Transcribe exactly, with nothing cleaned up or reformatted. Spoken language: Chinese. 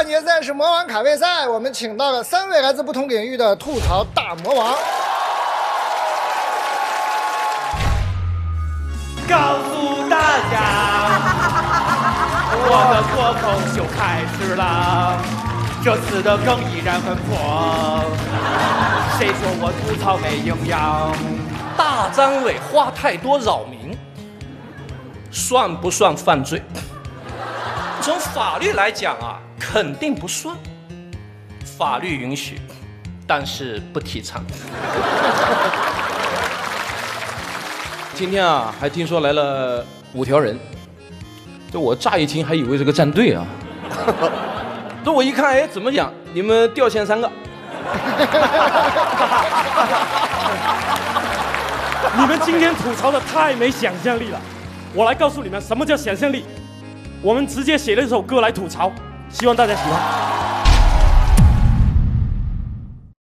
节赛是魔王卡位赛，我们请到了三位来自不同领域的吐槽大魔王。 告诉大家，我的脱口秀开始了，这次的梗依然很破。谁说我吐槽没营养？ 大张伟话太多扰民，算不算犯罪？从法律来讲啊，肯定不算。法律允许，但是不提倡。 今天啊，还听说来了五条人，这我乍一听还以为是个战队啊。这我一看，哎，怎么讲？你们调遣三个。 你们今天吐槽的太没想象力了，我来告诉你们什么叫想象力。我们直接写了一首歌来吐槽，希望大家喜欢。